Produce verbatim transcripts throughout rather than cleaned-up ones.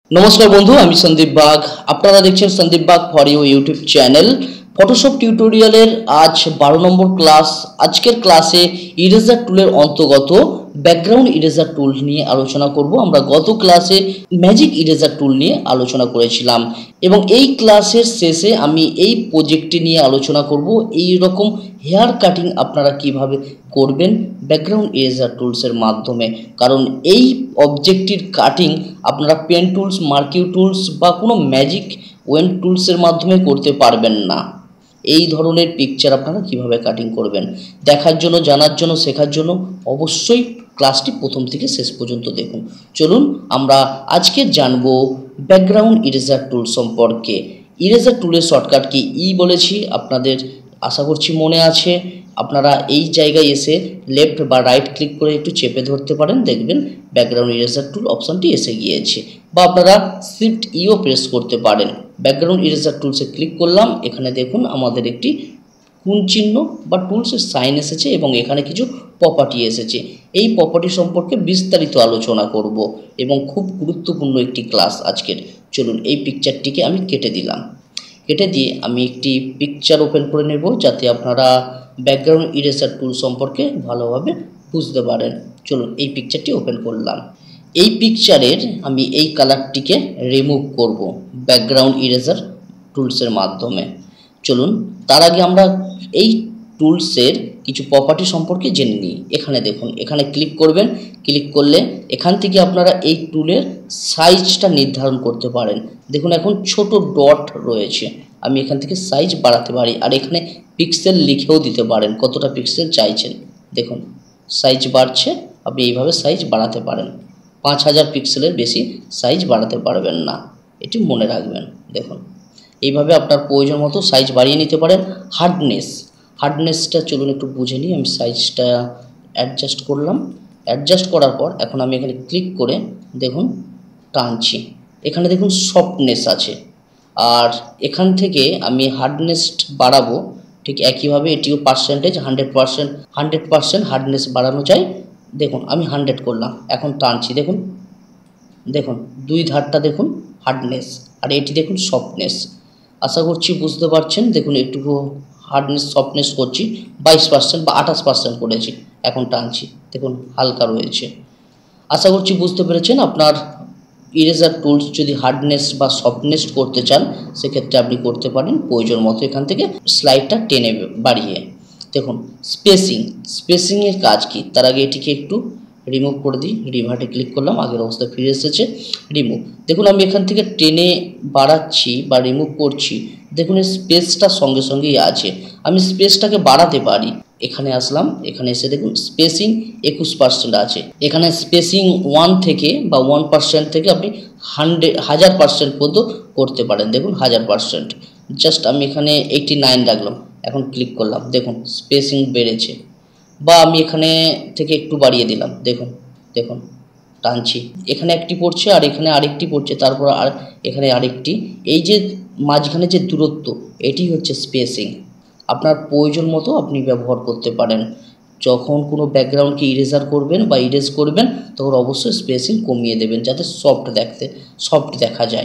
নমস্কার বন্ধু, আমি সন্দীপ বাগ। আপনারা দেখছেন Sandeep Bag for you YouTube channel. Photoshop টিউটোরিয়ালের আজ বারো নম্বর ক্লাস। আজকের ক্লাসে ইরেজার টুলের অন্তর্গত ব্যাকগ্রাউন্ড ইরেজার টুল নিয়ে আলোচনা করব। আমরা গত ক্লাসে ম্যাজিক ইরেজার টুল নিয়ে আলোচনা করেছিলাম এবং এই ক্লাসের শেষে আমি এই প্রজেক্টটি নিয়ে আলোচনা করব। এই রকম হেয়ার কাটিং আপনারা কিভাবে করবেন ব্যাকগ্রাউন্ড ইরেজার টুলসের মাধ্যমে, কারণ এই অবজেক্টটির কাটিং আপনারা পেন টুলস, মার্কিউ টুলস বা কোনো ম্যাজিক ওয়েন টুলসের মাধ্যমে করতে পারবেন না। এই ধরনের পিকচার আপনারা কিভাবে কাটিং করবেন দেখার জন্য, জানার জন্য, শেখার জন্য অবশ্যই ক্লাসটি প্রথম থেকে শেষ পর্যন্ত দেখুন। চলুন আমরা আজকে জানবো ব্যাকগ্রাউন্ড ইরেজার টুল সম্পর্কে। ইরেজার টুলের শর্টকাট কি ই বলেছি, আপনাদের আশা করছি মনে আছে। আপনারা এই জায়গায় এসে লেফট বা রাইট ক্লিক করে একটু চেপে ধরতে পারেন, দেখবেন ব্যাকগ্রাউন্ড ইরেজার টুল অপশানটি এসে গিয়েছে। বা আপনারা শিফট ইও প্রেস করতে পারেন। ব্যাকগ্রাউন্ড ইরেজার টুলসে ক্লিক করলাম, এখানে দেখুন আমাদের একটি কোণ চিহ্ন বা টুলসের সাইন এসেছে এবং এখানে কিছু প্রপার্টি এসেছে। এই প্রপার্টি সম্পর্কে বিস্তারিত আলোচনা করব এবং খুব গুরুত্বপূর্ণ একটি ক্লাস আজকের। চলুন এই পিকচারটিকে আমি কেটে দিলাম। কেটে দিয়ে আমি একটি পিকচার ওপেন করে নেব যাতে আপনারা ব্যাকগ্রাউন্ড ইরেজার টুল সম্পর্কে ভালোভাবে বুঝতে পারেন। চলুন এই পিকচারটি ওপেন করলাম। এই পিকচারের আমি এই কালারটিকে রিমুভ করব ব্যাকগ্রাউন্ড ইরেজার টুলসের মাধ্যমে। চলুন তার আগে আমরা এই টুলসের কিছু প্রপার্টি সম্পর্কে জেনে নিই। এখানে দেখুন, এখানে ক্লিক করবেন। ক্লিক করলে এখান থেকে আপনারা এই টুলের সাইজটা নির্ধারণ করতে পারেন। দেখুন এখন ছোট ডট রয়েছে, আমি এখান থেকে সাইজ বাড়াতে পারি আর এখানে পিক্সেল লিখেও দিতে পারেন কতটা পিক্সেল চাইছেন। দেখুন সাইজ বাড়ছে, আপনি এইভাবে সাইজ বাড়াতে পারেন। পাঁচ হাজার পিক্সেলের বেশি সাইজ বাড়াতে পারবেন না, এটি মনে রাখবেন। দেখুন এইভাবে আপনার প্রয়োজন মতো সাইজ বাড়িয়ে নিতে পারেন। হার্ডনেস হার্ডনেসটা চলুন একটু বুঝে নিই। আমি সাইজটা অ্যাডজাস্ট করলাম। অ্যাডজাস্ট করার পর এখন আমি এখানে ক্লিক করে দেখুন টানছি, এখানে দেখুন সফটনেস আছে আর এখান থেকে আমি হার্ডনেস বাড়াবো। ঠিক একইভাবে এটিও percentage hundred percent hundred percent hardness বাড়ানো যায়। দেখুন আমি হান্ড্রেড করলাম, এখন টানছি। দেখুন দেখুন দুই ধারটা দেখুন হার্ডনেস আর এটি দেখুন সফটনেস। আশা করছি বুঝতে পারছেন। দেখুন একটু হার্ডনেস সফটনেস করছি, বাইশ পার্সেন্ট বা আঠাশ পার্সেন্ট করেছি, এখন টানছি। দেখুন হালকা রয়েছে। আশা করছি বুঝতে পেরেছেন। আপনার ইরেজার টুলস যদি হার্ডনেস বা সফটনেস করতে চান সেক্ষেত্রে আপনি করতে পারেন প্রয়োজন মতো এখান থেকে স্লাইডটা টেনে বাড়িয়ে। দেখুন স্পেসিং স্পেসিংয়ের কাজ কি তার আগে এটিকে একটু রিমুভ করে দিই। রিভার্টে ক্লিক করলাম, আগের অবস্থায় ফিরে এসেছে। রিমুভ, দেখুন আমি এখান থেকে টেনে বাড়াচ্ছি বা রিমুভ করছি। দেখুন এই স্পেসটা সঙ্গে সঙ্গেই আছে, আমি স্পেসটাকে বাড়াতে পারি। এখানে আসলাম, এখানে এসে দেখুন স্পেসিং একুশ পার্সেন্ট আছে। এখানে স্পেসিং ওয়ান থেকে বা ওয়ান পার্সেন্ট থেকে আপনি হান্ড্রেড হাজার পার্সেন্ট পর্যন্ত করতে পারেন। দেখুন হাজার পার্সেন্ট। জাস্ট আমি এখানে এইটটি নাইন রাখলাম, এখন ক্লিক করলাম, দেখুন স্পেসিং বেড়েছে। বা আমি এখানে থেকে একটু বাড়িয়ে দিলাম, দেখুন দেখুন টানছি, এখানে একটি পড়ছে আর এখানে আরেকটি পড়ছে, তারপর আর এখানে আরেকটি। এই যে মাঝখানে যে দূরত্ব, এটি হচ্ছে স্পেসিং। আপনার প্রয়োজন মতো আপনি ব্যবহার করতে পারেন। যখন কোনো ব্যাকগ্রাউন্ডকে ইরেজার করবেন বা ইরেজ করবেন তখন অবশ্যই স্পেসিং কমিয়ে দেবেন যাতে সফট দেখতে সফট দেখা যায়।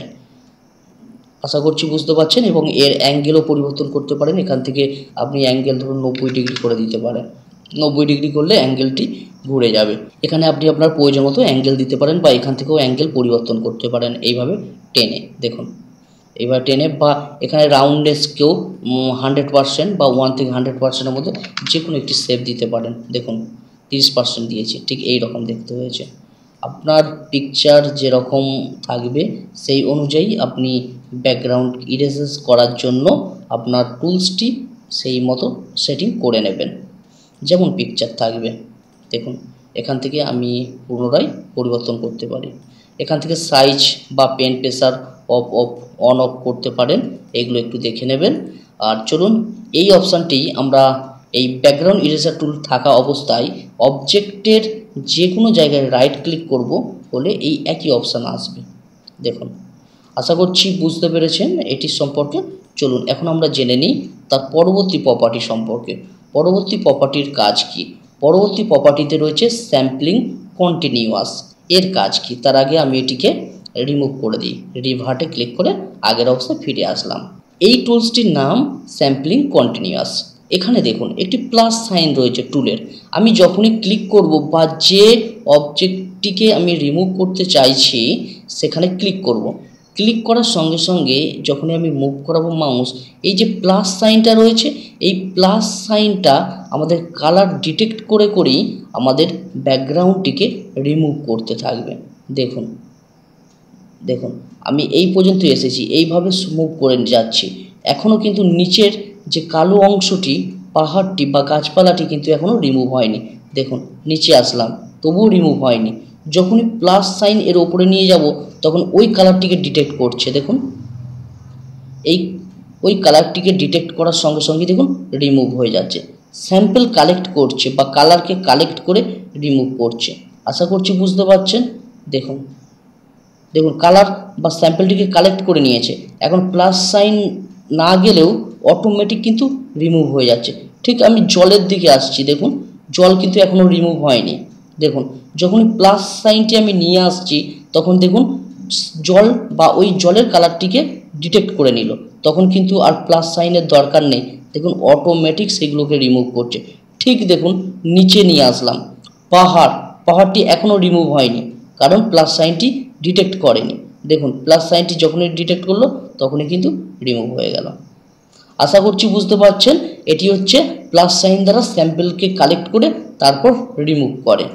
আশা করছি বুঝতে পারছেন। এবং এর অ্যাঙ্গেলও পরিবর্তন করতে পারেন। এখান থেকে আপনি অ্যাঙ্গেল ধরুন নব্বই ডিগ্রি করে দিতে পারেন। নব্বই ডিগ্রি করলে অ্যাঙ্গেলটি ঘুরে যাবে। এখানে আপনি আপনার প্রয়োজন মতো অ্যাঙ্গেল দিতে পারেন বা এখান থেকেও অ্যাঙ্গেল পরিবর্তন করতে পারেন এইভাবে টেনে। দেখুন এবার টেনে বা এখানে রাউন্ডনেসকেও হান্ড্রেড পার্সেন্ট বা ওয়ান থেকে হান্ড্রেড পার্সেন্টের মধ্যে যে কোনো একটি শেপ দিতে পারেন। দেখুন তিরিশ পার্সেন্ট দিয়েছি, ঠিক এই রকম দেখতে হয়েছে। আপনার পিকচার যেরকম থাকবে সেই অনুযায়ী আপনি ব্যাকগ্রাউন্ড ইরেজ করার জন্য আপনার টুলসটি সেই মতো সেটিং করে নেবেন, যেমন পিকচার থাকবে। দেখুন এখান থেকে আমি পুনরায় পরিবর্তন করতে পারি। এখান থেকে সাইজ বা pen pressure off off on off করতে পারেন, এগুলো একটু দেখে নেবেন। আর চলুন এই অপশানটি আমরা এই ব্যাকগ্রাউন্ড ইরেজার টুল থাকা অবস্থায় অবজেক্টের যে কোনো জায়গায় রাইট ক্লিক করব বলে এই একই অপশান আসবে। দেখুন আশা করছি বুঝতে পেরেছেন এটির সম্পর্কে। চলুন এখন আমরা জেনে নিই তার পরবর্তী প্রপার্টি সম্পর্কে। পরবর্তী প্রপার্টির কাজ কি? পরবর্তী প্রপার্টিতে রয়েছে স্যাম্পলিং কন্টিনিউয়াস। এর কাজ কি তার আগে আমি এটিকে রিমুভ করে দিই। রিভার্টে ক্লিক করে আগের অবস্থায় ফিরে আসলাম। এই টুলসটির নাম স্যাম্পলিং কন্টিনিউয়াস। এখানে দেখুন একটি প্লাস সাইন রয়েছে টুলের। আমি যখনই ক্লিক করব বা যে অবজেক্টটিকে আমি রিমুভ করতে চাইছি সেখানে ক্লিক করব। ক্লিক করার সঙ্গে সঙ্গে যখনই আমি মুভ করাবো মাউস, এই যে প্লাস সাইনটা রয়েছে এই প্লাস সাইনটা আমাদের কালার ডিটেক্ট করে করেই আমাদের ব্যাকগ্রাউন্ডটিকে রিমুভ করতে থাকবে। দেখুন দেখুন আমি এই পর্যন্ত এসেছি, এইভাবে মুভ করে যাচ্ছি। এখনও কিন্তু নিচের যে কালো অংশটি পাহাড়টি বা গাছপালাটি কিন্তু এখনও রিমুভ হয়নি। দেখুন নিচে আসলাম তবুও রিমুভ হয়নি। যখনই প্লাস সাইন এর ওপরে নিয়ে যাব তখন ওই কালারটিকে ডিটেক্ট করছে। দেখুন এই ওই কালারটিকে ডিটেক্ট করার সঙ্গে সঙ্গে দেখুন রিমুভ হয়ে যাচ্ছে। স্যাম্পল কালেক্ট করছে বা কালারকে কালেক্ট করে রিমুভ করছে। আশা করছি বুঝতে পারছেন। দেখুন দেখুন কালার বা স্যাম্পলটিকে কালেক্ট করে নিয়েছে। এখন প্লাস সাইন না গেলেও অটোমেটিক কিন্তু রিমুভ হয়ে যাচ্ছে। ঠিক আমি জলের দিকে আসছি, দেখুন জল কিন্তু এখনও রিমুভ হয়নি। দেখুন যখনই প্লাস সাইনটি আমি নিয়ে আসছি তখন দেখুন জল বা ওই জলের কালারটিকে ডিটেক্ট করে নিল, তখন কিন্তু আর প্লাস সাইনের দরকার নেই। দেখুন অটোমেটিক সেগুলোকে রিমুভ করছে। ঠিক দেখুন নিচে নিয়ে আসলাম, পাহাড় পাহাড়টি এখনও রিমুভ হয়নি কারণ প্লাস সাইনটি ডিটেক্ট করেনি। দেখুন প্লাস সাইনটি যখনই ডিটেক্ট করলো তখনই কিন্তু রিমুভ হয়ে গেল। আশা করছি বুঝতে পারছেন। এটি হচ্ছে প্লাস সাইন দ্বারা স্যাম্পলকে কালেক্ট করে তারপর রিমুভ করে।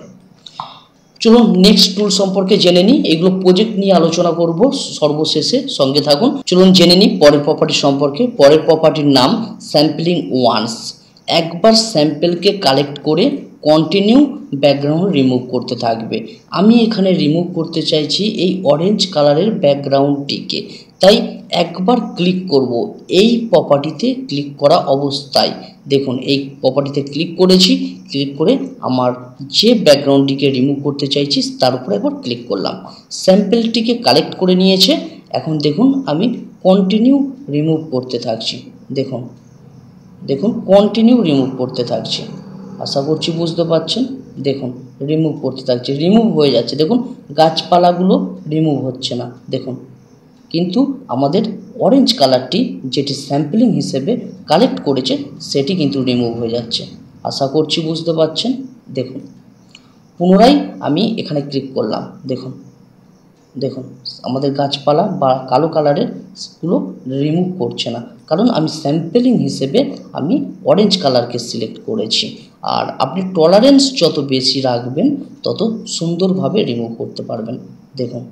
চলুন নেক্সট টুল সম্পর্কে জেনে নিই। এগুলো প্রজেক্ট নিয়ে আলোচনা করব সর্বশেষে, সঙ্গে থাকুন। চলুন জেনে নিই পরের প্রপার্টি সম্পর্কে। পরের প্রপার্টির নাম স্যাম্পলিং ওয়ান্স। একবার স্যাম্পলকে কালেক্ট করে কন্টিনিউ ব্যাকগ্রাউন্ড রিমুভ করতে থাকবে। আমি এখানে রিমুভ করতে চাইছি এই অরেঞ্জ কালারের ব্যাকগ্রাউন্ডটিকে, তাই একবার ক্লিক করব এই প্রপার্টিতে। ক্লিক করা অবস্থায় দেখুন এই প্রপার্টিতে ক্লিক করেছি। ক্লিক করে আমার যে ব্যাকগ্রাউন্ডটিকে রিমুভ করতে চাইছি তার উপরে একবার ক্লিক করলাম। স্যাম্পলটিকে কালেক্ট করে নিয়েছে। এখন দেখুন আমি কন্টিনিউ রিমুভ করতে থাকছি। দেখুন দেখুন কন্টিনিউ রিমুভ করতে থাকছি। আশা করছি বুঝতে পারছেন। দেখুন রিমুভ করতে থাকছে, রিমুভ হয়ে যাচ্ছে। দেখুন গাছপালাগুলো রিমুভ হচ্ছে না দেখুন, কিন্তু আমাদের অরেঞ্জ কালারটি যেটি স্যাম্পলিং হিসেবে কালেক্ট করেছে সেটি কিন্তু রিমুভ হয়ে যাচ্ছে। আশা করছি বুঝতে পারছেন। দেখুন পুনরায় আমি এখানে ক্লিক করলাম। দেখুন দেখুন আমাদের গাছপালা বা কালো কালারের গুলো রিমুভ করছে না, কারণ আমি স্যাম্পলিং হিসেবে আমি অরেঞ্জ কালারকে সিলেক্ট করেছি। আর আপনি টলারেন্স যত বেশি রাখবেন তত সুন্দরভাবে রিমুভ করতে পারবেন। দেখুন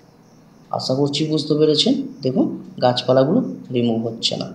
আশা করছি বুঝতে পেরেছেন। দেখুন গাছপালাগুলো রিমুভ হচ্ছে না।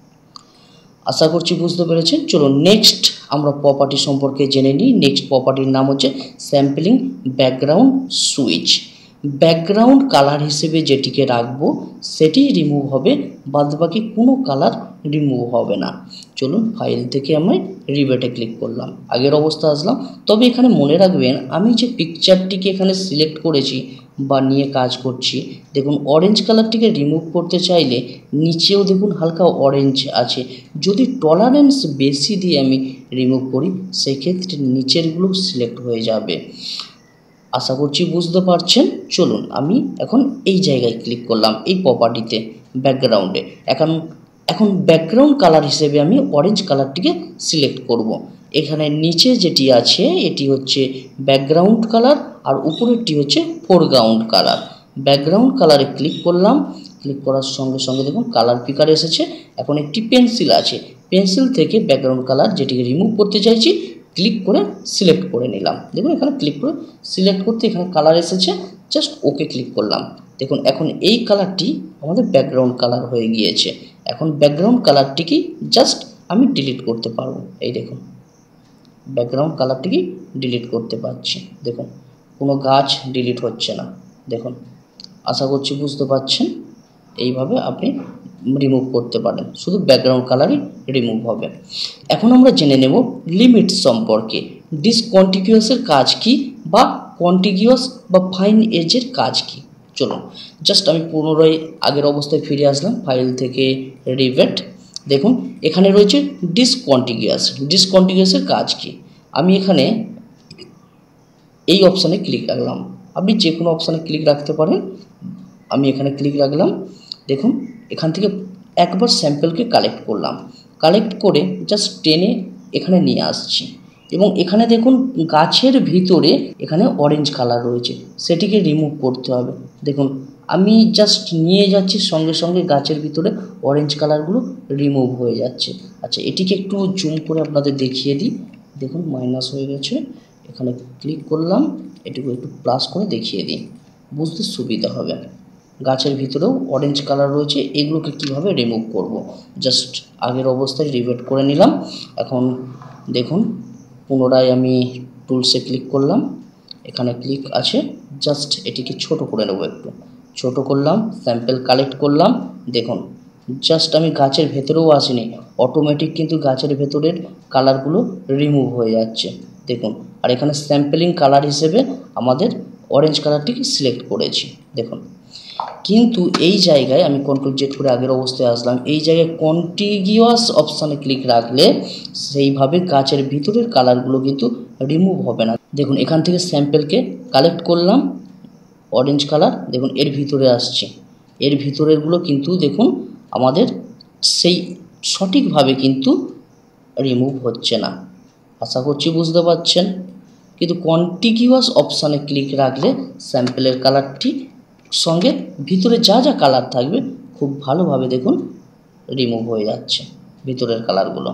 আশা করছি বুঝতে পেরেছেন। চলুন নেক্সট আমরা প্রপার্টি সম্পর্কে জেনে নিই। নেক্সট প্রপার্টির নাম হচ্ছে sampling background switch. Background colour হিসেবে যেটিকে রাখবো সেটি রিমুভ হবে, বাদবাকি কোনো কালার রিমুভ হবে না। চলুন ফাইল থেকে আমি রিবেটে ক্লিক করলাম, আগের অবস্থা আসলাম। তবে এখানে মনে রাখবেন আমি যে পিকচারটিকে এখানে সিলেক্ট করেছি বা নিয়ে কাজ করছি, দেখুন অরেঞ্জ কালারটিকে রিমুভ করতে চাইলে নিচেও দেখুন হালকা অরেঞ্জ আছে। যদি টলারেন্স বেশি দিয়ে আমি রিমুভ করি সেক্ষেত্রে নিচেরগুলো সিলেক্ট হয়ে যাবে। আশা করছি বুঝতে পারছেন। চলুন আমি এখন এই জায়গায় ক্লিক করলাম, এই প্রপার্টিতে ব্যাকগ্রাউন্ডে। এখন এখন ব্যাকগ্রাউন্ড কালার হিসেবে আমি অরেঞ্জ কালারটিকে সিলেক্ট করব। এখানে নিচে যেটি আছে এটি হচ্ছে ব্যাকগ্রাউন্ড কালার আর উপরেরটি হচ্ছে ফোরগ্রাউন্ড কালার। ব্যাকগ্রাউন্ড কালারে ক্লিক করলাম। ক্লিক করার সঙ্গে সঙ্গে দেখুন কালার পিকার এসেছে। এখন একটি পেন্সিল আছে, পেন্সিল থেকে ব্যাকগ্রাউন্ড কালার যেটিকে রিমুভ করতে চাইছি ক্লিক করে সিলেক্ট করে নিলাম। দেখুন এখানে ক্লিক করে সিলেক্ট করতে এখানে কালার এসেছে, জাস্ট ওকে ক্লিক করলাম। দেখুন এখন এই কালারটি আমাদের ব্যাকগ্রাউন্ড কালার হয়ে গিয়েছে। এখন ব্যাকগ্রাউন্ড কালারটিকে জাস্ট আমি ডিলিট করতে পারবো। এই দেখুন ব্যাকগ্রাউন্ড কালারটিকে ডিলিট করতে পারছি। দেখুন কোনো গাছ ডিলিট হচ্ছে না। দেখুন আশা করছি বুঝতে পারছেন। এইভাবে আপনি রিমুভ করতে পারেন, শুধু ব্যাকগ্রাউন্ড কালারই রিমুভ হবে। এখন আমরা জেনে নেব লিমিট সম্পর্কে। ডিসকন্টিনিউয়াসের কাজ কি বা কন্টিনিউয়াস বা ফাইন এজের কাজ কি। চলুন জাস্ট আমি পুনরায় আগের অবস্থায় ফিরে আসলাম, ফাইল থেকে রিভেট। দেখুন এখানে রয়েছে ডিসকন্টিনিউয়াস। ডিসকন্টিনিউয়াসের কাজ কি, আমি এখানে এই অপশানে ক্লিক রাখলাম। আপনি যে কোনো অপশানে ক্লিক রাখতে পারেন। আমি এখানে ক্লিক রাখলাম। দেখুন এখান থেকে একবার স্যাম্পেলকে কালেক্ট করলাম, কালেক্ট করে জাস্ট টেনে এখানে নিয়ে আসছি এবং এখানে দেখুন গাছের ভিতরে এখানে অরেঞ্জ কালার রয়েছে, সেটিকে রিমুভ করতে হবে। দেখুন আমি জাস্ট নিয়ে যাচ্ছি, সঙ্গে সঙ্গে গাছের ভিতরে অরেঞ্জ কালারগুলো রিমুভ হয়ে যাচ্ছে। আচ্ছা এটিকে একটু জুম করে আপনাদের দেখিয়ে দিই। দেখুন মাইনাস হয়ে গেছে, এখানে ক্লিক করলাম, এটুকু একটু প্লাস করে দেখিয়ে দিই, বুঝতে সুবিধা হবে। গাছের ভিতরেও অরেঞ্জ কালার রয়েছে, এগুলোকে কিভাবে রিমুভ করব। জাস্ট আগের অবস্থায় রিভেট করে নিলাম। এখন দেখুন পুনরায় আমি টুলসে ক্লিক করলাম, এখানে ক্লিক আছে, জাস্ট এটিকে ছোট করে নেব, একটু ছোট করলাম, স্যাম্পেল কালেক্ট করলাম। দেখুন জাস্ট আমি গাছের ভেতরেও আসিনি, অটোমেটিক কিন্তু গাছের ভেতরের কালারগুলো রিমুভ হয়ে যাচ্ছে। দেখুন আর এখানে স্যাম্পেলিং কালার হিসেবে আমাদের অরেঞ্জ কালারটিকে সিলেক্ট করেছি। দেখুন কিন্তু এই জায়গায় আমি কন্ট্রোল জেড করে আগের অবস্থায় আসলাম, এই জায়গায় কন্টিগিউয়াস অপশানে ক্লিক রাখলে সেইভাবে গাছের ভিতরের কালারগুলো কিন্তু রিমুভ হবে না। দেখুন এখান থেকে স্যাম্পেলকে কালেক্ট করলাম, অরেঞ্জ কালার দেখুন এর ভিতরে আসছে, এর ভিতরেরগুলো কিন্তু দেখুন আমাদের সেই সঠিকভাবে কিন্তু রিমুভ হচ্ছে না। আশা করছি বুঝতে পারছেন। কিন্তু কন্টিগিউয়াস অপশানে ক্লিক রাখলে স্যাম্পেলের কালারটি সঙ্গে ভিতরে যা যা কালার থাকবে খুব ভালোভাবে দেখুন রিমুভ হয়ে যাচ্ছে ভিতরের কালারগুলো।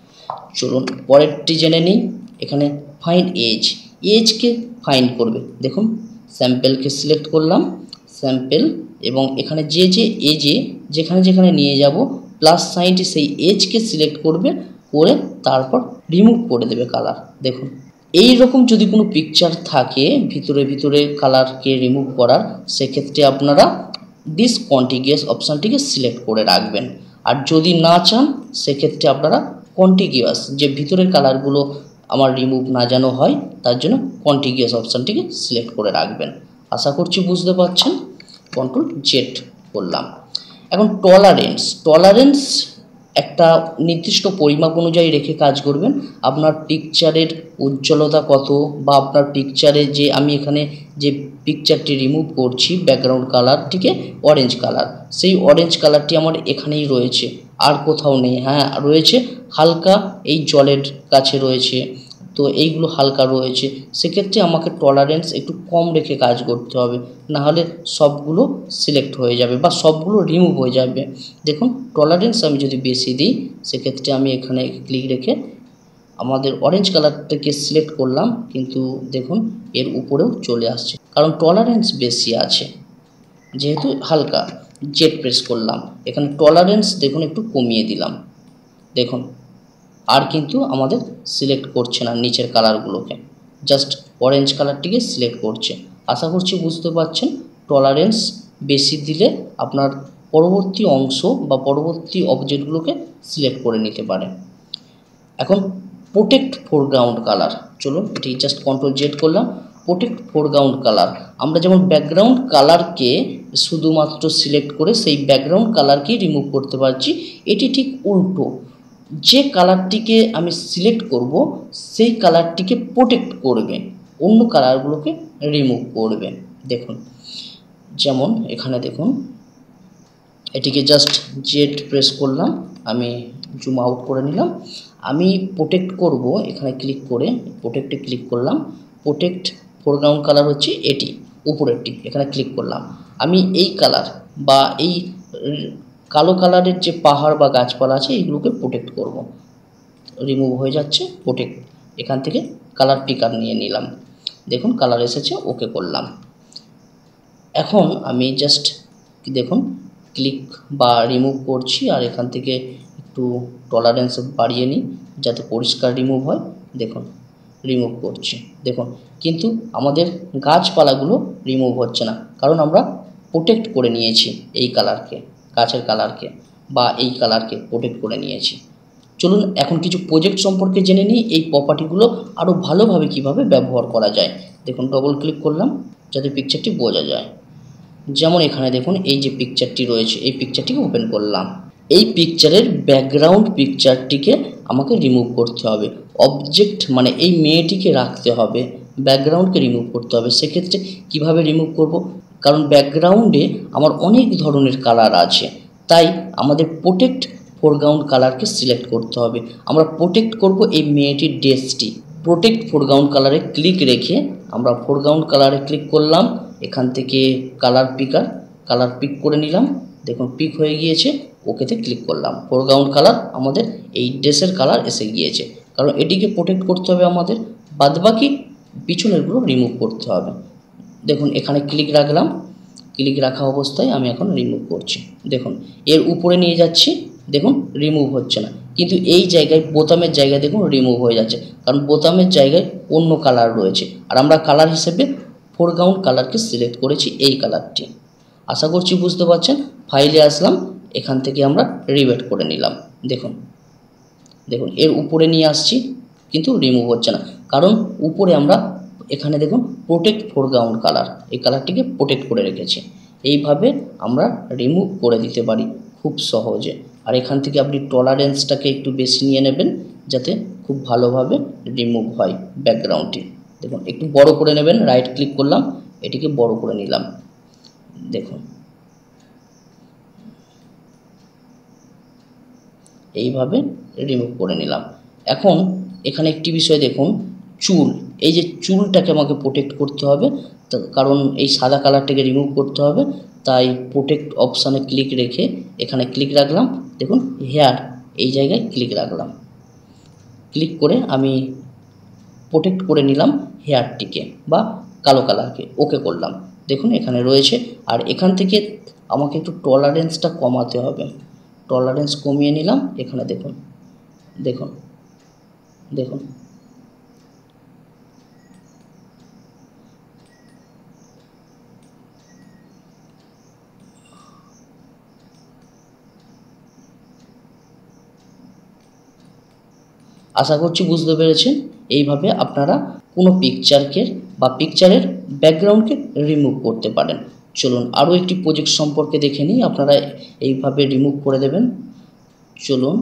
চলুন পরেরটি জেনে নিই। এখানে ফাইন্ড এজ, এজকে ফাইন্ড করবে। দেখুন স্যাম্পেলকে সিলেক্ট করলাম, স্যাম্পেল এবং এখানে যে যে এজে যেখানে যেখানে নিয়ে যাব প্লাস সাইনটি সেই এজকে সিলেক্ট করবে, করে তারপর রিমুভ করে দেবে কালার। দেখুন এই রকম যদি কোনো পিকচার থাকে ভিতরে ভিতরে কালারকে রিমুভ করার, সেক্ষেত্রে আপনারা ডিসকন্টিগিউয়াস অপশানটিকে সিলেক্ট করে রাখবেন। আর যদি না চান সেক্ষেত্রে আপনারা কন্টিগিউয়াস, যে ভিতরের কালারগুলো আমার রিমুভ না যেন হয় তার জন্য কন্টিগিউয়াস অপশানটিকে সিলেক্ট করে রাখবেন। আশা করছি বুঝতে পারছেন। কন্ট্রোল জেড করলাম। এখন টলারেন্স, টলারেন্স একটা নির্দিষ্ট পরিমাপ অনুযায়ী রেখে কাজ করবেন। আপনার পিকচারের উজ্জ্বলতা কত, বা আপনার পিকচারে যে আমি এখানে যে পিকচারটি রিমুভ করছি ব্যাকগ্রাউন্ড কালারটিকে অরেঞ্জ কালার, সেই অরেঞ্জ কালারটি আমার এখানেই রয়েছে, আর কোথাও নেই। হ্যাঁ রয়েছে হালকা এই জলের কাছে রয়েছে, তো এইগুলো হালকা রয়েছে, সেক্ষেত্রে আমাকে টলারেন্স একটু কম রেখে কাজ করতে হবে, নাহলে সবগুলো সিলেক্ট হয়ে যাবে বা সবগুলো রিমুভ হয়ে যাবে। দেখুন টলারেন্স আমি যদি বেশি দিই সেক্ষেত্রে আমি এখানে ক্লিক রেখে আমাদের অরেঞ্জ কালারটাকে সিলেক্ট করলাম, কিন্তু দেখুন এর উপরেও চলে আসছে, কারণ টলারেন্স বেশি আছে যেহেতু হালকা। জেড প্রেস করলাম, এখানে টলারেন্স দেখুন একটু কমিয়ে দিলাম। দেখুন আর কিন্তু আমাদের সিলেক্ট করছে না নিচের কালারগুলোকে, জাস্ট অরেঞ্জ কালারটিকে সিলেক্ট করছে। আশা করছি বুঝতে পারছেন। টলারেন্স বেশি দিলে আপনার পরবর্তী অংশ বা পরবর্তী অবজেক্টগুলোকে সিলেক্ট করে নিতে পারে। এখন প্রোটেক্ট ফোরগ্রাউন্ড কালার, চলুন এটি জাস্ট কন্ট্রোল জেড করলাম। প্রোটেক্ট ফোরগ্রাউন্ড কালার, আমরা যেমন ব্যাকগ্রাউন্ড কালারকে শুধুমাত্র সিলেক্ট করে সেই ব্যাকগ্রাউন্ড কালারকেই রিমুভ করতে পারছি, এটি ঠিক উল্টো। যে কালারটিকে আমি সিলেক্ট করব সেই কালারটিকে প্রোটেক্ট করবে, অন্য কালারগুলোকে রিমুভ করবে। দেখুন যেমন এখানে দেখুন এটিকে জাস্ট জেড প্রেস করলাম, আমি জুম আউট করে নিলাম। আমি প্রোটেক্ট করব, এখানে ক্লিক করে প্রোটেক্টে ক্লিক করলাম। প্রোটেক্ট ফোরগ্রাউন্ড কালার হচ্ছে এটি উপরেরটি, এখানে ক্লিক করলাম। আমি এই কালার বা এই কালো কালারের যে পাহাড় বা গাছপালা আছে এইগুলোকে প্রোটেক্ট করব, রিমুভ হয়ে যাচ্ছে। প্রোটেক্ট এখান থেকে কালার পিকার নিয়ে নিলাম, দেখুন কালার এসেছে, ওকে করলাম। এখন আমি জাস্ট দেখুন ক্লিক বা রিমুভ করছি, আর এখান থেকে একটু টলারেন্স বাড়িয়ে নিই যাতে পরিষ্কার রিমুভ হয়। দেখুন রিমুভ করছি, দেখুন কিন্তু আমাদের গাছপালাগুলো রিমুভ হচ্ছে না, কারণ আমরা প্রোটেক্ট করে নিয়েছি এই কালারকে, গাছের কালারকে বা এই কালারকে প্রোটেক্ট করে নিয়েছি। চলুন এখন কিছু প্রজেক্ট সম্পর্কে জেনে নিই, এই প্রপার্টিগুলো আরও ভালোভাবে কিভাবে ব্যবহার করা যায়। দেখুন ডবল ক্লিক করলাম যাতে পিকচারটি বোঝা যায়। যেমন এখানে দেখুন এই যে পিকচারটি রয়েছে, এই পিকচারটিকে ওপেন করলাম। এই পিকচারের ব্যাকগ্রাউন্ড পিকচারটিকে আমাকে রিমুভ করতে হবে। অবজেক্ট মানে এই মেয়েটিকে রাখতে হবে, ব্যাকগ্রাউন্ডকে রিমুভ করতে হবে। সেক্ষেত্রে কিভাবে রিমুভ করব, কারণ ব্যাকগ্রাউন্ডে আমার অনেক ধরনের কালার আছে, তাই আমাদের প্রোটেক্ট ফোরগ্রাউন্ড কালারকে সিলেক্ট করতে হবে। আমরা প্রোটেক্ট করব এই মেয়েটির ড্রেসটি। প্রোটেক্ট ফোরগ্রাউন্ড কালারে ক্লিক রেখে আমরা ফোরগ্রাউন্ড কালারে ক্লিক করলাম। এখান থেকে কালার পিকার কালার পিক করে নিলাম, দেখুন পিক হয়ে গিয়েছে। ওকেতে ক্লিক করলাম, ফোরগ্রাউন্ড কালার আমাদের এই ড্রেসের কালার এসে গিয়েছে। কারণ এটিকে প্রোটেক্ট করতে হবে আমাদের, বাদবাকি পিছনেরগুলো রিমুভ করতে হবে। দেখুন এখানে ক্লিক রাখলাম, ক্লিক রাখা অবস্থায় আমি এখন রিমুভ করছি। দেখুন এর উপরে নিয়ে যাচ্ছি, দেখুন রিমুভ হচ্ছে না, কিন্তু এই জায়গায় বোতামের জায়গায় দেখুন রিমুভ হয়ে যাচ্ছে, কারণ বোতামের জায়গায় অন্য কালার রয়েছে। আর আমরা কালার হিসেবে ফোরগ্রাউন্ড কালারকে সিলেক্ট করেছি এই কালারটি। আশা করছি বুঝতে পারছেন। ফাইলে আসলাম, এখান থেকে আমরা রিভেট করে নিলাম। দেখুন দেখুন এর উপরে নিয়ে আসছি, কিন্তু রিমুভ হচ্ছে না, কারণ উপরে আমরা এখানে দেখুন প্রোটেক্ট ফোরগ্রাউন্ড কালার, এই কালারটিকে প্রোটেক্ট করে রেখেছি। এইভাবে আমরা রিমুভ করে দিতে পারি খুব সহজে। আর এখান থেকে আপনি টলারেন্সটাকে একটু বেশি নিয়ে নেবেন, যাতে খুব ভালোভাবে রিমুভ হয় ব্যাকগ্রাউন্ডটি। দেখুন একটু বড় করে নেবেন, রাইট ক্লিক করলাম, এটিকে বড় করে নিলাম। দেখুন এইভাবে রিমুভ করে নিলাম। এখন এখানে একটি বিষয় দেখুন, চুল, এই যে চুলটাকে আমাকে প্রোটেক্ট করতে হবে, তো কারণ এই সাদা কালারটাকে রিমুভ করতে হবে, তাই প্রোটেক্ট অপশানে ক্লিক রেখে এখানে ক্লিক রাখলাম। দেখুন হেয়ার, এই জায়গায় ক্লিক রাখলাম, ক্লিক করে আমি প্রোটেক্ট করে নিলাম হেয়ারটিকে বা কালো কালারকে, ওকে করলাম। দেখুন এখানে রয়েছে। আর এখান থেকে আমাকে একটু টলারেন্সটা কমাতে হবে, টলারেন্স কমিয়ে নিলাম। এখানে দেখুন দেখুন দেখুন আশা করছি বুঝতে পেরেছেন। এইভাবে আপনারা কোনো পিকচারকে বা পিকচারের ব্যাকগ্রাউন্ডকে রিমুভ করতে পারেন। চলুন আরও একটি প্রজেক্ট সম্পর্কে দেখে নিই, আপনারা এইভাবে রিমুভ করে দেবেন। চলুন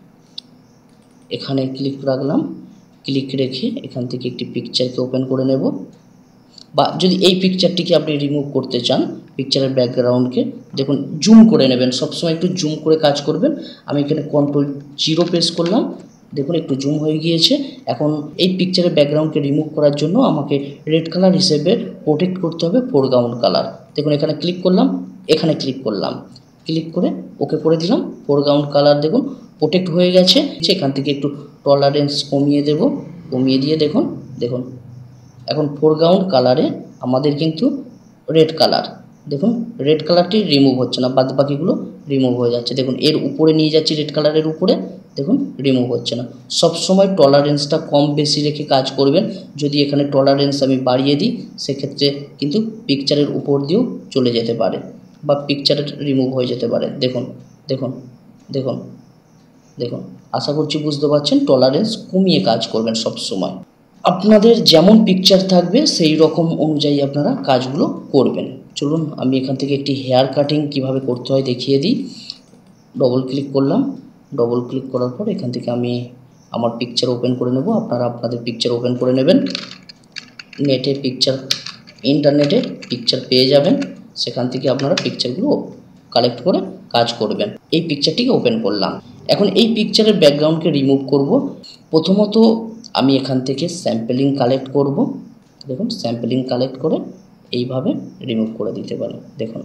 এখানে ক্লিক রাখলাম, ক্লিক রেখে এখান থেকে একটি পিকচারকে ওপেন করে নেব। বা যদি এই পিকচারটিকে আপনি রিমুভ করতে চান, পিকচারের ব্যাকগ্রাউন্ডকে দেখুন জুম করে নেবেন, সবসময় একটু জুম করে কাজ করবেন। আমি এখানে কন্ট্রোল জিরো প্রেস করলাম, দেখুন একটু জুম হয়ে গিয়েছে। এখন এই পিকচারের ব্যাকগ্রাউন্ডকে রিমুভ করার জন্য আমাকে রেড কালার হিসেবে প্রোটেক্ট করতে হবে ফোরগ্রাউন্ড কালার। দেখুন এখানে ক্লিক করলাম, এখানে ক্লিক করলাম, ক্লিক করে ওকে করে দিলাম। ফোরগ্রাউন্ড কালার দেখুন প্রোটেক্ট হয়ে গেছে। এখান থেকে একটু টলারেন্স কমিয়ে দেব, কমিয়ে দিয়ে দেখুন দেখুন এখন ফোরগ্রাউন্ড কালারে আমাদের কিন্তু রেড কালার, দেখুন রেড কালারটি রিমুভ হচ্ছে না, বাদ বাকিগুলো রিমুভ হয়ে যাচ্ছে। দেখুন এর উপরে নিয়ে যাচ্ছি রেড কালারের উপরে, দেখুন রিমুভ হচ্ছে না। সব সময় টলারেন্সটা কম বেশি রেখে কাজ করবেন। যদি এখানে টলারেন্স আমি বাড়িয়ে দিই, সেক্ষেত্রে কিন্তু পিকচারের উপর দিয়েও চলে যেতে পারে বা পিকচারের রিমুভ হয়ে যেতে পারে। দেখুন দেখুন দেখুন দেখুন আশা করছি বুঝতে পারছেন। টলারেন্স কমিয়ে কাজ করবেন সব সময়। আপনাদের যেমন পিকচার থাকবে সেই রকম অনুযায়ী আপনারা কাজগুলো করবেন। চলুন আমি এখান থেকে একটি হেয়ার কাটিং কিভাবে করতে হয় দেখিয়ে দিই। ডবল ক্লিক করলাম, ডবল ক্লিক করার পর এখান থেকে আমি আমার পিকচার ওপেন করে নেব। আপনারা আপনাদের পিকচার ওপেন করে নেবেন। নেটে পিকচার, ইন্টারনেটে পিকচার পেয়ে যাবেন, সেখান থেকে আপনারা পিকচারগুলো কালেক্ট করে কাজ করবেন। এই পিকচারটিকে ওপেন করলাম। এখন এই পিকচারের ব্যাকগ্রাউন্ডকে রিমুভ করব। প্রথমত আমি এখান থেকে স্যাম্পলিং কালেক্ট করব। দেখুন স্যাম্পলিং কালেক্ট করে এইভাবে রিমুভ করে দিতে পারি। দেখুন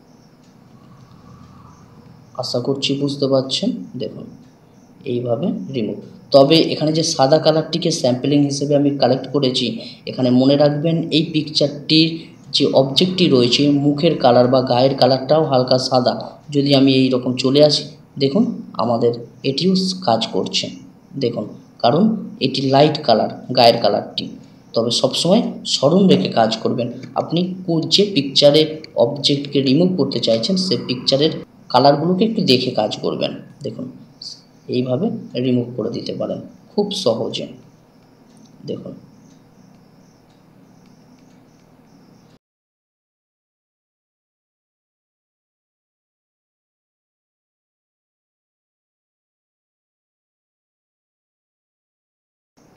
আশা করছি বুঝতে পারছেন। দেখুন এইভাবে রিমুভ। তবে এখানে যে সাদা কালারটিকে স্যাম্পলিং হিসেবে আমি কালেক্ট করেছি, এখানে মনে রাখবেন এই পিকচারটির যে অবজেক্টটি রয়েছে মুখের কালার বা গায়ের কালারটাও হালকা সাদা। যদি আমি এই রকম চলে আসি, দেখুন আমাদের এটিও কাজ করছে। দেখুন কারণ এটি লাইট কালার গায়ের কালারটি। তবে সবসময় স্মরণ রেখে কাজ করবেন। আপনি যে পিকচারে অবজেক্টকে রিমুভ করতে চাইছেন সে পিকচারের কালারগুলোকে একটু দেখে কাজ করবেন। দেখুন এইভাবে রিমুভ করে দিতে পারেন খুব সহজে। দেখুন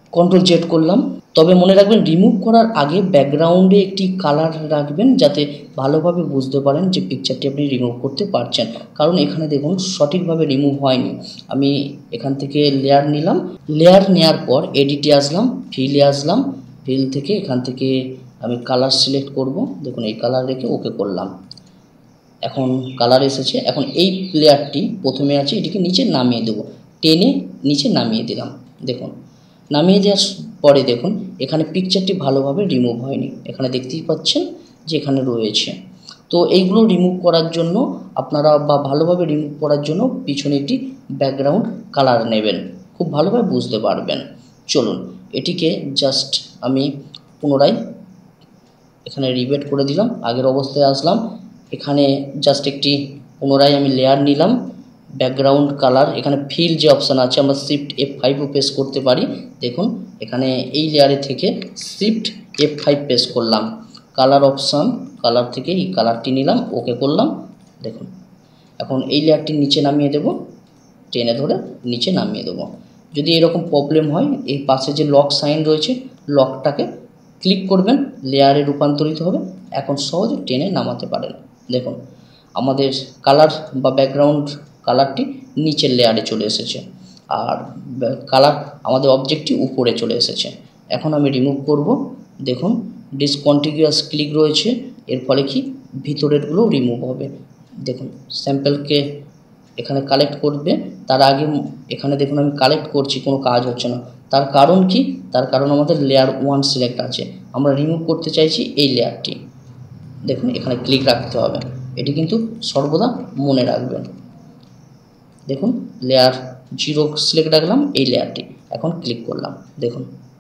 কন্ট্রোল জেড করলাম। তবে মনে রাখবেন রিমুভ করার আগে ব্যাকগ্রাউন্ডে একটি কালার রাখবেন, যাতে ভালোভাবে বুঝতে পারেন যে পিকচারটি আপনি রিমুভ করতে পারছেন। কারণ এখানে দেখুন সঠিকভাবে রিমুভ হয়নি। আমি এখান থেকে লেয়ার নিলাম, লেয়ার নেওয়ার পর এডিটে আসলাম, ফিলে আসলাম, ফিল থেকে এখান থেকে আমি কালার সিলেক্ট করব। দেখুন এই কালার রেখে ওকে করলাম। এখন কালার এসেছে। এখন এই লেয়ারটি প্রথমে আছে, এটিকে নিচে নামিয়ে দেবো, টেনে নিচে নামিয়ে দিলাম। দেখুন নামিয়ে দেওয়ার পরে দেখুন এখানে পিকচারটি ভালোভাবে রিমুভ হয়নি। এখানে দেখতেই পাচ্ছেন যে এখানে রয়েছে। তো এইগুলো রিমুভ করার জন্য আপনারা বা ভালোভাবে রিমুভ করার জন্য পিছনে একটি ব্যাকগ্রাউন্ড কালার নেবেন, খুব ভালোভাবে বুঝতে পারবেন। চলুন এটিকে জাস্ট আমি পুনরায় এখানে রিবেট করে দিলাম, আগের অবস্থায় আসলাম। এখানে জাস্ট একটি পুনরায় আমি লেয়ার নিলাম, ব্যাকগ্রাউন্ড কালার, এখানে ফিল যে অপশান আছে আমরা শিফট এফ ফাইভও প্রেস করতে পারি। দেখুন এখানে এই লেয়ারে থেকে শিফট এফ ফাইভ প্রেস করলাম, কালার অপশান, কালার থেকে এই কালারটি নিলাম, ওকে করলাম। দেখুন এখন এই লেয়ারটি নিচে নামিয়ে দেব, টেনে ধরে নিচে নামিয়ে দেবো। যদি এরকম প্রবলেম হয় এই পাশে যে লক সাইন রয়েছে লকটাকে ক্লিক করবেন, লেয়ারে রূপান্তরিত হবে, এখন সহজে টেনে নামাতে পারেন। দেখুন আমাদের কালার বা ব্যাকগ্রাউন্ড কালারটি নিচের লেয়ারে চলে এসেছে আর কালার আমাদের অবজেক্টটি উপরে চলে এসেছে। এখন আমি রিমুভ করব। দেখুন ডিসকন্টিনিউয়াস ক্লিক রয়েছে, এর ফলে কি ভিতরেরগুলো রিমুভ হবে। দেখুন স্যাম্পলকে এখানে কালেক্ট করবে, তার আগে এখানে দেখুন আমি কালেক্ট করছি, কোনো কাজ হচ্ছে না। তার কারণ কি? তার কারণ আমাদের লেয়ার ওয়ান সিলেক্ট আছে, আমরা রিমুভ করতে চাইছি এই লেয়ারটি। দেখুন এখানে ক্লিক রাখতে হবে, এটি কিন্তু সর্বদা মনে রাখবেন। দেখুন লেয়ার জিরো সিলেক্ট রাখলাম, এই লেয়ারটি, এখন ক্লিক করলাম। দেখুন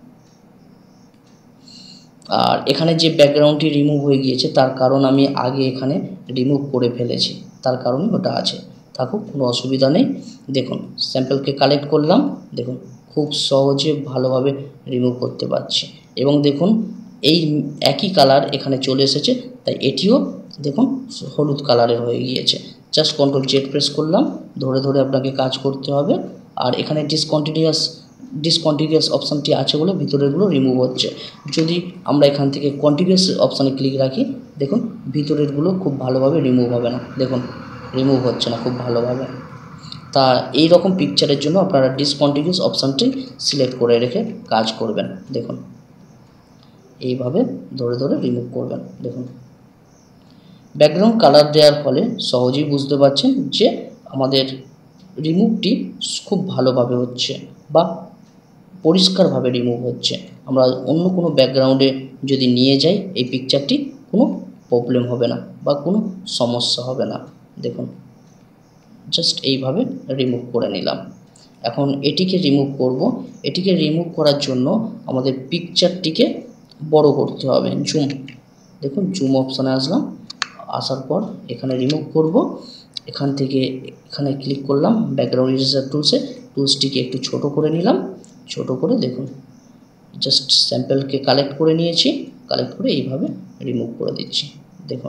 আর এখানে যে ব্যাকগ্রাউন্ডটি রিমুভ হয়ে গিয়েছে তার কারণ আমি আগে এখানে রিমুভ করে ফেলেছি, তার কারণে ওটা আছে, থাকুক, কোনো অসুবিধা নেই। দেখুন স্যাম্পলকে কালেক্ট করলাম, দেখুন খুব সহজে ভালোভাবে রিমুভ করতে পারছি। এবং দেখুন এই একই কালার এখানে চলে এসেছে, তাই এটিও দেখুন হলুদ কালারের হয়ে গিয়েছে। জাস্ট কন্ট্রোল জেড প্রেস করলাম, ধরে ধরে আপনাকে কাজ করতে হবে। আর এখানে ডিসকন্টিনিউয়াস ডিসকন্টিনিউয়াস অপশানটি আছে বলে ভিতরেরগুলো রিমুভ হচ্ছে। যদি আমরা এখান থেকে কন্টিনিউয়াস অপশানে ক্লিক রাখি, দেখুন ভিতরেরগুলো খুব ভালোভাবে রিমুভ হবে না, দেখুন রিমুভ হচ্ছে না খুব ভালোভাবে। তা এই রকম পিকচারের জন্য আপনারা ডিসকন্টিনিউয়াস অপশানটি সিলেক্ট করে রেখে কাজ করবেন। দেখুন এইভাবে ধরে ধরে রিমুভ করবেন। দেখুন ব্যাকগ্রাউন্ড কালার দেওয়ার ফলে সহজেই বুঝতে পারছেন যে আমাদের রিমুভটি খুব ভালোভাবে হচ্ছে বা পরিষ্কারভাবে রিমুভ হচ্ছে। আমরা অন্য কোনো ব্যাকগ্রাউন্ডে যদি নিয়ে যাই এই পিকচারটি কোনো প্রবলেম হবে না বা কোনো সমস্যা হবে না। দেখুন জাস্ট এইভাবে রিমুভ করে নিলাম। এখন এটিকে রিমুভ করব। এটিকে রিমুভ করার জন্য আমাদের পিকচারটিকে বড় করতে হবে, জুম। দেখুন জুম অপশানে আসলাম, আসার পর এখানে রিমুভ করব। এখান থেকে এখানে ক্লিক করলাম, ব্যাকগ্রাউন্ড ইরেজার টুলসে, টুলসটিকে একটু ছোট করে নিলাম, ছোট করে দেখুন জাস্ট স্যাম্পলকে কালেক্ট করে নিয়েছি, কালেক্ট করে এইভাবে রিমুভ করে দিচ্ছি। দেখুন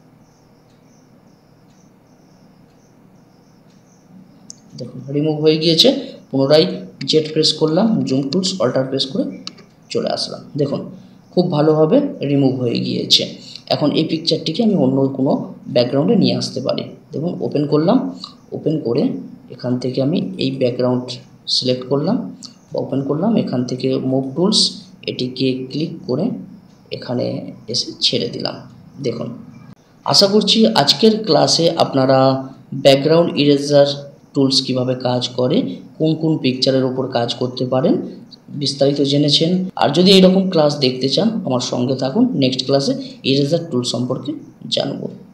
দেখুন রিমুভ হয়ে গিয়েছে। পুনরায় জেড প্রেস করলাম, জুম টুলস অল্টার প্রেস করে চলে আসলাম। দেখুন খুব ভালোভাবে রিমুভ হয়ে গিয়েছে। এখন এই পিকচারটিকে আমি অন্য কোনো ব্যাকগ্রাউন্ডে নিয়ে আসতে পারি। দেখুন ওপেন করলাম, ওপেন করে এখান থেকে আমি এই ব্যাকগ্রাউন্ড সিলেক্ট করলাম, ওপেন করলাম, এখান থেকে মুভ টুলস, এটিকে ক্লিক করে এখানে এসে ছেড়ে দিলাম। দেখুন আশা করছি আজকের ক্লাসে আপনারা ব্যাকগ্রাউন্ড ইরেজার টুলস কিভাবে কাজ করে, কোন কোন পিকচারের উপর কাজ করতে পারেন বিস্তারিত জেনেছেন। আর যদি এইরকম ক্লাস দেখতে চান আমার সঙ্গে থাকুন, নেক্সট ক্লাসে ইরেজার টুল সম্পর্কে জানবো।